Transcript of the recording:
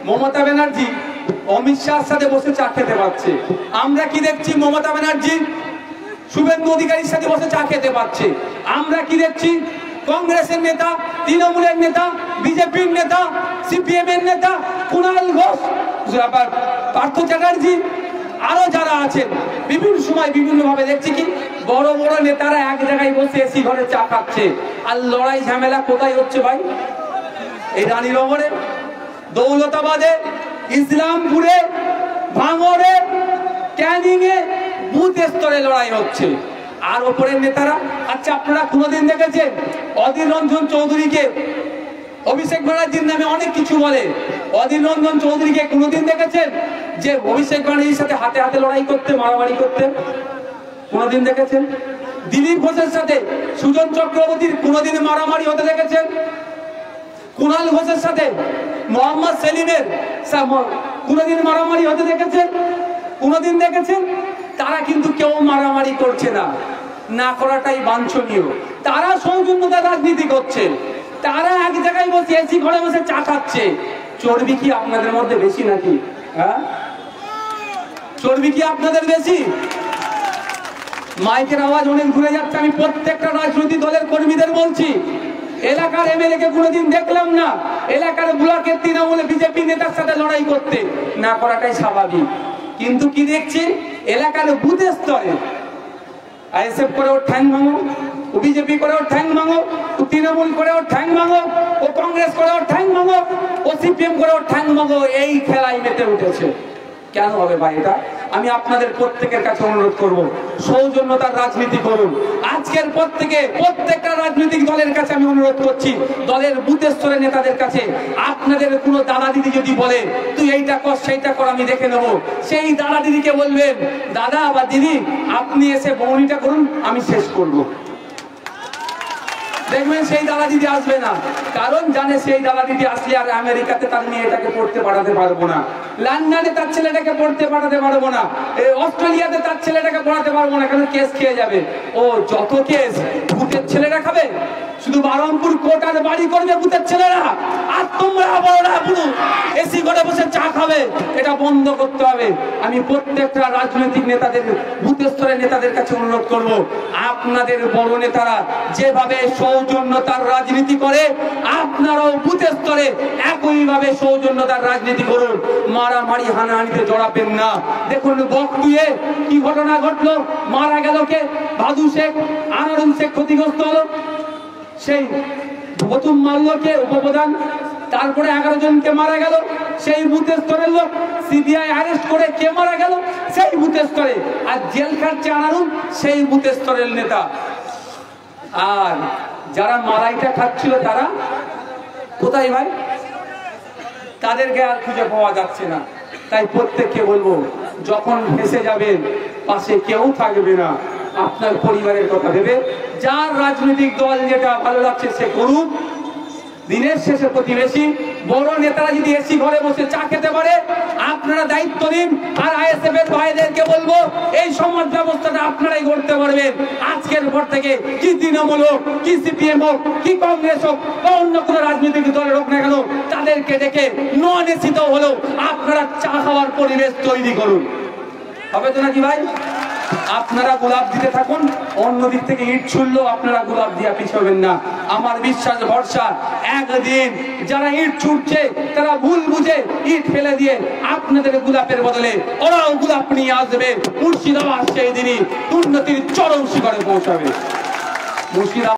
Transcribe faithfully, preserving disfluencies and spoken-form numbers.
মমতা ব্যানার্জি অমিত শাহর সাথে বসে চা খেতে পারছে। আমরা কি দেখছি? মমতা ব্যানার্জি শুভেন্দু অধিকারীর সাথে বসে চা খেতে পারছে। আমরা কি দেখছি? কংগ্রেসের নেতা, তৃণমূলের নেতা, বিজেপির নেতা, সিপিএম এর নেতা কুণাল ঘোষ, পার্থ চ্যাটার্জি, আরো যারা আছেন বিভিন্ন সময় বিভিন্ন ভাবে দেখছি কি বড় বড় নেতারা এক জায়গায় বসে এসি ঘরে চা খাচ্ছে। আর লড়াই ঝামেলা কোথায় হচ্ছে ভাই? এই রানীনগরে, দৌলতাবাদে, ইসলামপুরে, ভাঙড়ে, ক্যানিং এ বুথ স্তরে লড়াই হচ্ছে। আর ওপরের নেতারা, আচ্ছা আপনারা কোনোদিন দেখেছেন অধীর রঞ্জন চৌধুরীকে? অভিষেক ব্যানার্জির নামে অনেক কিছু বলে। অধীর রঞ্জন চৌধুরীকে কোনোদিন দেখেছেন যে অভিষেক ব্যানার্জির সাথে হাতে হাতে লড়াই করতে, মারামারি করতে? কোনোদিন দেখেছেন? দিলীপ ঘোষের সাথে সুজন চক্রবর্তীর কোনোদিন মারামারি হতে দেখেছেন? কুণাল ঘোষের সাথে মোহাম্মদ সেলিমের কোনোদিন মারামারি হতে দেখেছেন? কোনোদিন দেখেছেন? তারা কিন্তু কেউ মারামারি করছে না, না করাটাই বাঞ্ছনীয়। তারা সৌজন্যতার রাজনীতি করছে, তারা এক জায়গায় বসে এসি ঘরে বসে চা খাচ্ছে। চর্বি কি আপনাদের মধ্যে বেশি নাকি? হ্যাঁ, চর্বি কি আপনাদের বেশি? মাইকের আওয়াজ অনেক ঘুরে যাচ্ছে। আমি প্রত্যেকটা রাজনৈতিক দলের কর্মীদের বলছি, এলাকার এমএলএ কে কোনোদিন দেখলাম না এলাকার ব্লকের তৃণমূলে বিজেপি নেতার সাথে লড়াই করতে, না করাটাই স্বাভাবিক। কিন্তু কি দেখছি এলাকার বুথ স্তরে আইএসএফ করে ওর ঠ্যাং ভাঙো, ও বিজেপি করে ওর ঠ্যাং ভাঙো, ও তৃণমূল করে ওর ঠ্যাং ভাঙো, ও কংগ্রেস করে ওর ঠ্যাং ভাঙো, ও সিপিএম করে ওর ঠ্যাং ভাঙো। এই খেলায় মেতে উঠেছে। কেন হবে ভাই এটা? আমি আপনাদের প্রত্যেকের কাছে অনুরোধ করব, সৌজন্যতার রাজনীতি করুন। আজকের পর থেকে প্রত্যেকটা রাজনৈতিক দলের কাছে আমি অনুরোধ করছি, দলের বুথ স্তরের নেতাদের কাছে, আপনাদের কোনো দাদা দিদি যদি বলে তুই এইটা কর সেইটা কর আমি দেখে নেবো, সেই দাদা দিদিকে বলবেন দাদা বা দিদি আপনি এসে বউনিটা করুন, আমি শেষ করব। দেখবেন সেই দাদা দিদি আসবে না, কারণ জানে সেই দাদা দিদি আসলে আর আমেরিকাতে তার মেয়েটাকে পড়তে পাঠাতে পারবো না, লন্ডনে তার ছেলেটাকে পড়তে পাঠাতে পারবো না, অস্ট্রেলিয়াতে তার ছেলেটাকে পড়াতে পারবো না, কারণ কেস খেয়ে যাবে। ও যত কেস ভূতের ছেলেরা খাবে, শুধু বারমপুর কোটার বাড়ি করবে ভূতের ছেলেরা, আর তোমরা বড়রা পুরো এসি ঘরে বসে চা খাবে। এটা বন্ধ করতে হবে। আমি প্রত্যেকটা রাজনৈতিক নেতাদের বুথ স্তরের নেতাদের কাছে অনুরোধ করব, আপনাদের বড় নেতারা যেভাবে সৌজন্যতার রাজনীতি করে আপনারাও বুথ স্তরে একইভাবে সৌজন্যতার রাজনীতি করুন। মারামারি হানাহানিতে জড়াবেন না। দেখুন বকটুয়ে কি ঘটনা ঘটলো, মারা গেল কে? ভাদু শেখ, আনারুল শেখ ক্ষতিগ্রস্ত হলো। সেই প্রথম মারল কে? উপপ্রধান। তারপরে এগারো জনকে মারা গেল সেই বুথ স্তরের লোক। সিবিআই অ্যারেস্ট করে কে মারা গেল? সেই বুথ স্তরে। আর জেল খাটছে আনারুল, সেই বুথ স্তরের নেতা। আর যারা মারাইটা খাচ্ছিল তারা কোথায় ভাই? তাদেরকে আর খুঁজে পাওয়া যাচ্ছে না। তাই প্রত্যেককে বলবো, যখন ভেসে যাবেন পাশে কেউ থাকবে না, আপনার পরিবারের কথা ভেবে যার রাজনৈতিক দল যেটা ভালো লাগছে সে করুক। দিনের শেষে প্রতিবেশী বড় নেতারা যদি এসি ঘরে বসে চা খেতে পারে, আপনারা দায়িত্ব নিন। আর আইএসএফ এর ভাইদেরকে বলবো, এই সমাজ ব্যবস্থাটা আপনারাই গড়তে পারবেন। আজকের পর থেকে কি তৃণমূল হোক, কি সিপিএম হোক, কি কংগ্রেস হোক বা অন্য কোনো রাজনৈতিক দলের হোক না কেন, তাদেরকে দেখে নন এসিতে হলেও আপনারা চা খাওয়ার পরিবেশ তৈরি করুন। হবে তো নাকি ভাই? আপনারা গোলাপ দিতে থাকুন, অন্য দিক থেকে ইট ছুড়লেও আপনারা গোলাপ দিয়া পিছাবেন না। আমার বিশ্বাস ভরসা, একদিন যারা ইট ছুটছে তারা ভুল বুঝে ইট ফেলে দিয়ে আপনাদের গোলাপের বদলে ওরাও গোলাপ নিয়ে আসবে। মুর্শিদাবাদ সেই দিনই উন্নতির চরম শিখরে পৌঁছাবে। মুর্শিদাবাদ